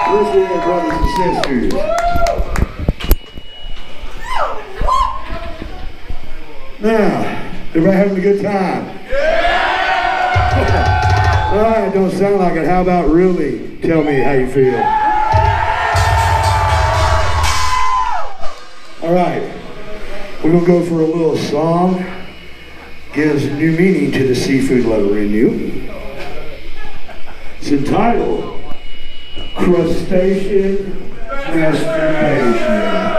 Appreciate it, brothers and sisters. Now, everybody having a good time? Yeah! All right, don't sound like it. How about really tell me how you feel? All right, we're going to go for a little song. Gives new meaning to the seafood lover in you. It's entitled Crustacean Masturbation.